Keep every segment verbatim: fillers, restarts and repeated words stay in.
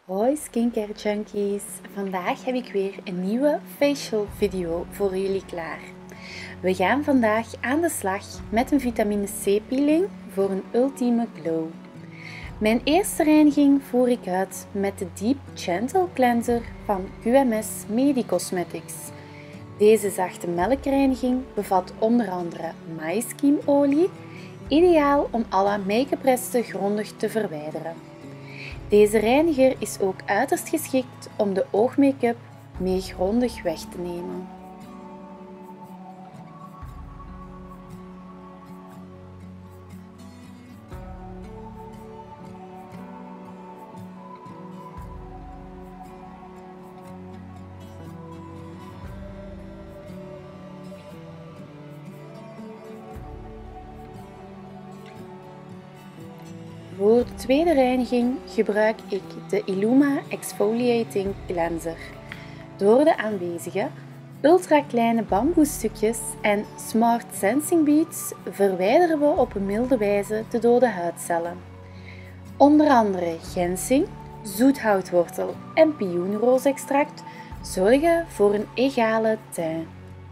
Hoi skincare junkies, vandaag heb ik weer een nieuwe facial video voor jullie klaar. We gaan vandaag aan de slag met een vitamine C peeling voor een ultieme glow. Mijn eerste reiniging voer ik uit met de Deep Gentle Cleanser van Q M S Medicosmetics. Deze zachte melkreiniging bevat onder andere maïskiemolie, ideaal om alle make-up resten grondig te verwijderen. Deze reiniger is ook uiterst geschikt om de oogmake-up mee grondig weg te nemen. Voor de tweede reiniging gebruik ik de Illuma Exfoliating Cleanser. Door de aanwezige ultra kleine bamboestukjes en Smart Sensing Beads verwijderen we op een milde wijze de dode huidcellen. Onder andere ginseng, zoethoutwortel en pioenroosextract zorgen voor een egale teint.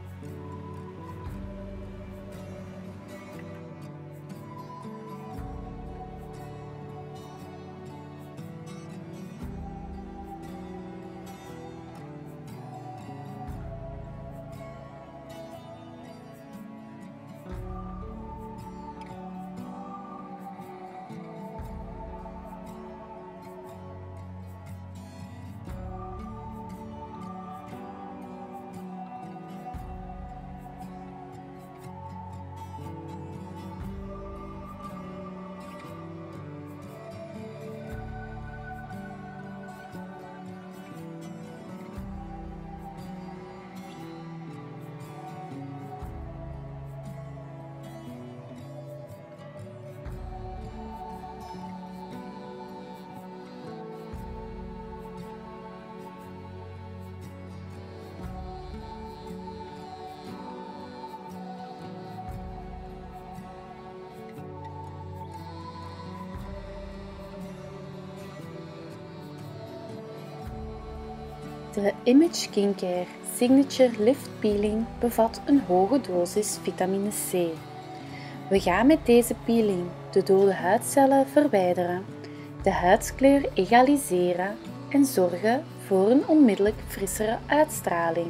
De Image Skincare Signature Lift Peeling bevat een hoge dosis vitamine C. We gaan met deze peeling de dode huidcellen verwijderen, de huidskleur egaliseren en zorgen voor een onmiddellijk frissere uitstraling.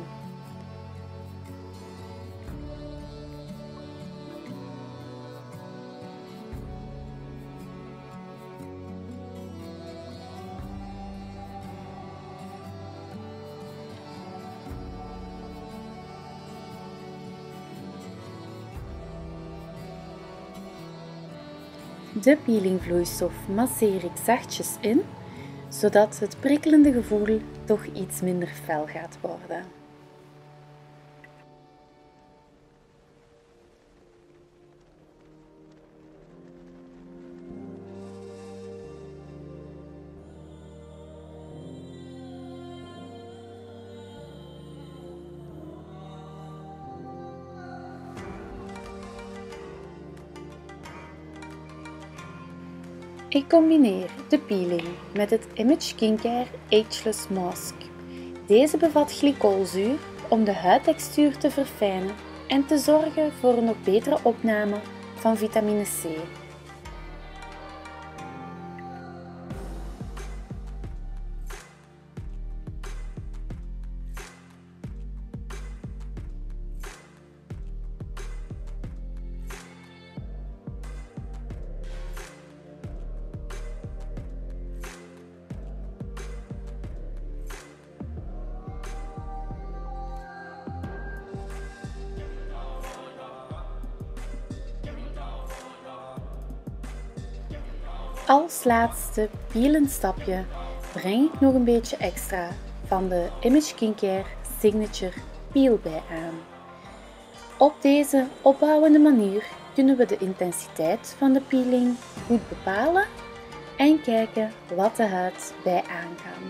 De peelingvloeistof masseer ik zachtjes in, zodat het prikkelende gevoel toch iets minder fel gaat worden. Ik combineer de peeling met het Image Skincare Ageless Mask. Deze bevat glycolzuur om de huidtextuur te verfijnen en te zorgen voor een nog betere opname van vitamine C. Als laatste peelend stapje breng ik nog een beetje extra van de Image Skincare Signature Peel bij aan. Op deze opbouwende manier kunnen we de intensiteit van de peeling goed bepalen en kijken wat de huid bij aan kan.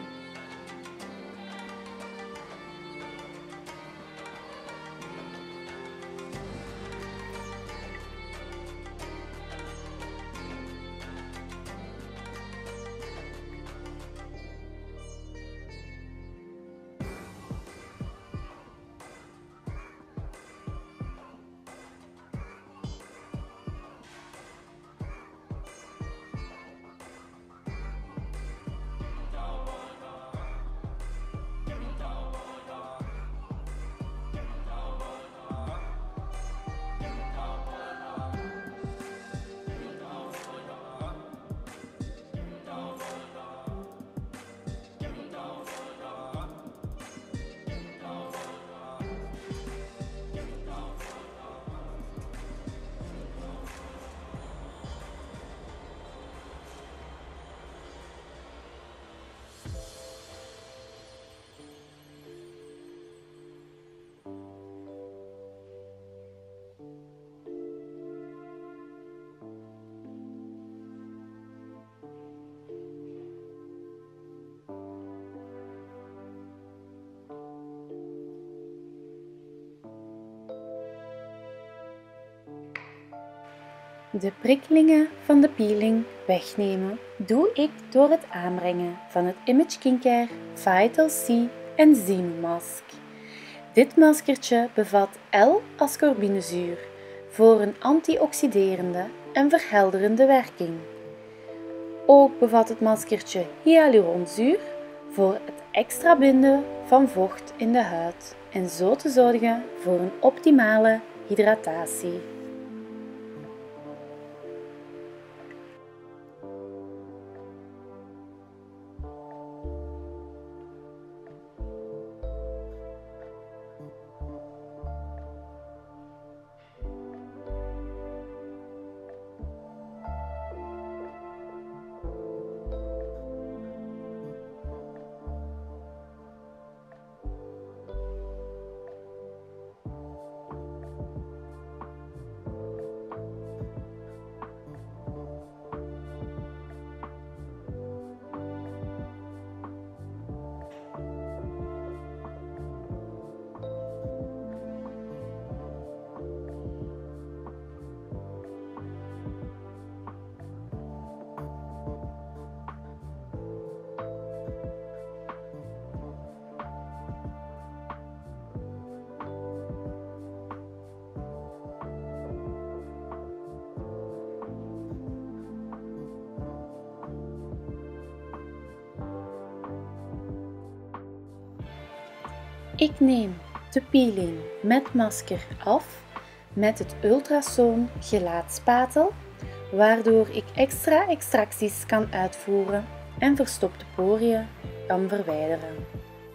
De prikkelingen van de peeling wegnemen doe ik door het aanbrengen van het Image Skincare Vital C Enzym Mask. Dit maskertje bevat L-ascorbinezuur voor een antioxiderende en verhelderende werking. Ook bevat het maskertje hyaluronzuur voor het extra binden van vocht in de huid en zo te zorgen voor een optimale hydratatie. Ik neem de peeling met masker af met het Ultrasoon gelaatspatel, waardoor ik extra extracties kan uitvoeren en verstopte poriën kan verwijderen.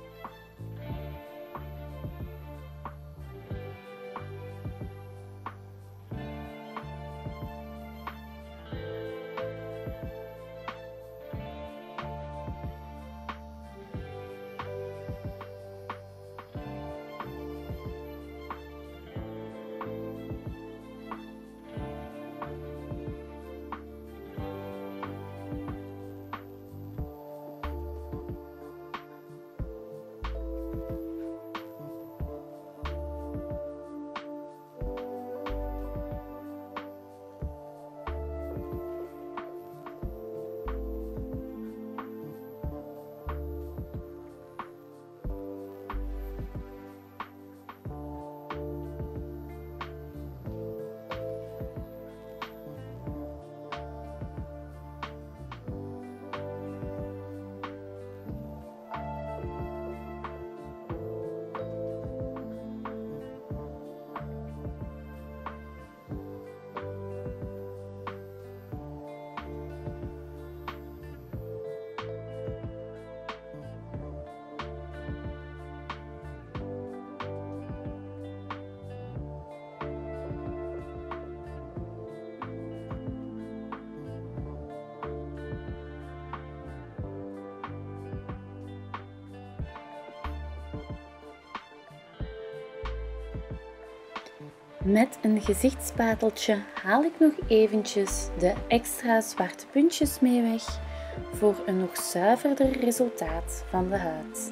Met een gezichtspateltje haal ik nog eventjes de extra zwarte puntjes mee weg voor een nog zuiverder resultaat van de huid.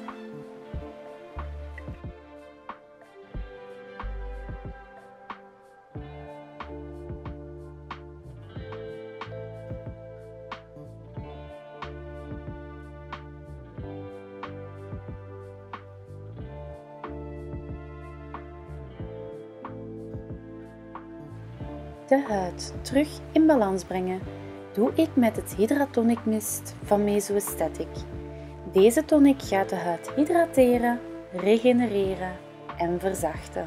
De huid terug in balans brengen doe ik met het Hydratonic Mist van Meso Aesthetic. Deze tonic gaat de huid hydrateren, regenereren en verzachten.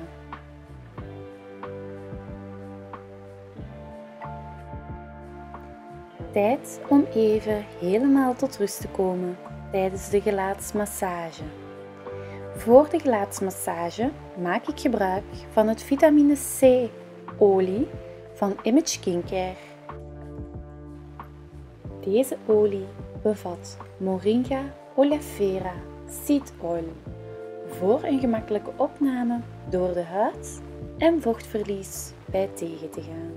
Tijd om even helemaal tot rust te komen tijdens de gelaatsmassage. Voor de gelaatsmassage maak ik gebruik van het vitamine C olie van Image Skincare. Deze olie bevat Moringa oleifera seed oil voor een gemakkelijke opname door de huid en vochtverlies bij tegen te gaan.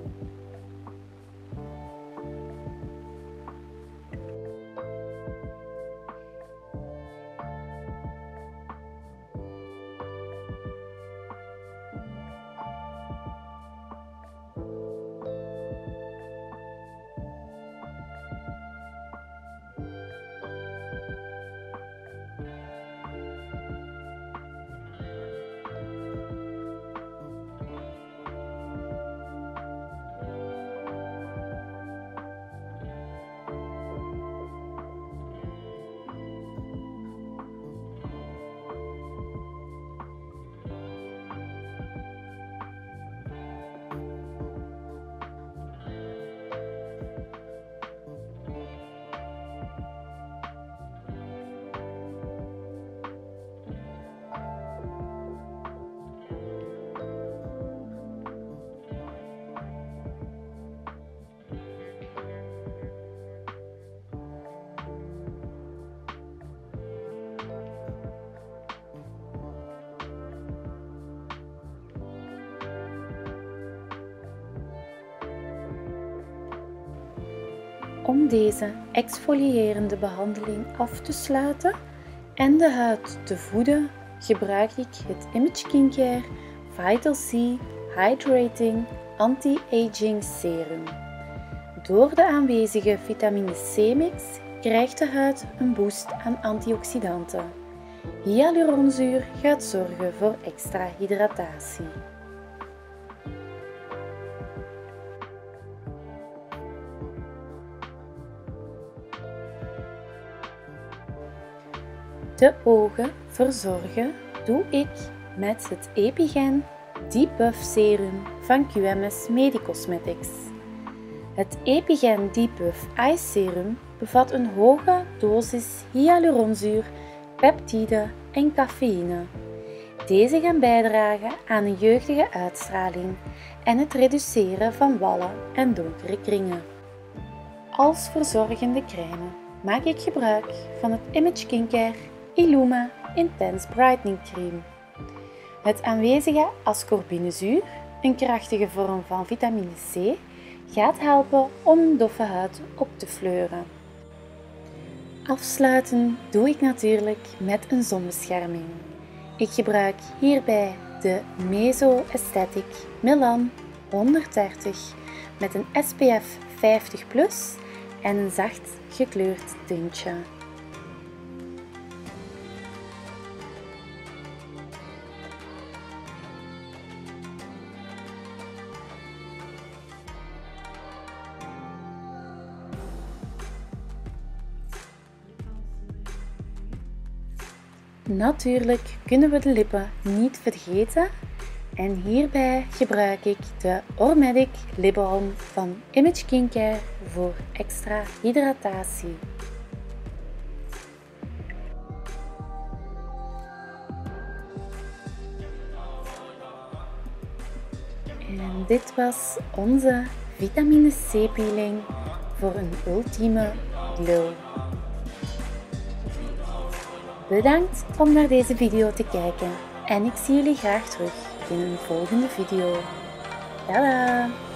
Om deze exfoliërende behandeling af te sluiten en de huid te voeden, gebruik ik het Image Skincare Vital C Hydrating Anti-Aging Serum. Door de aanwezige vitamine C-mix krijgt de huid een boost aan antioxidanten. Hyaluronzuur gaat zorgen voor extra hydratatie. De ogen verzorgen doe ik met het Epigen Deep Buff Serum van Q M S Medicosmetics. Het Epigen Deep Buff Eye Serum bevat een hoge dosis hyaluronzuur, peptide en cafeïne. Deze gaan bijdragen aan een jeugdige uitstraling en het reduceren van wallen en donkere kringen. Als verzorgende crème maak ik gebruik van het Image Skincare Illuma Intense Brightening Cream. Het aanwezige ascorbinezuur, een krachtige vorm van vitamine C, gaat helpen om een doffe huid op te fleuren. Afsluiten doe ik natuurlijk met een zonbescherming. Ik gebruik hierbij de Meso Aesthetic Milan honderddertig met een S P F vijftig plus en een zacht gekleurd tintje. Natuurlijk kunnen we de lippen niet vergeten en hierbij gebruik ik de Ormedic Lip Balm van Image Skincare voor extra hydratatie. En dit was onze vitamine C peeling voor een ultieme glow. Bedankt om naar deze video te kijken en ik zie jullie graag terug in een volgende video. Tada!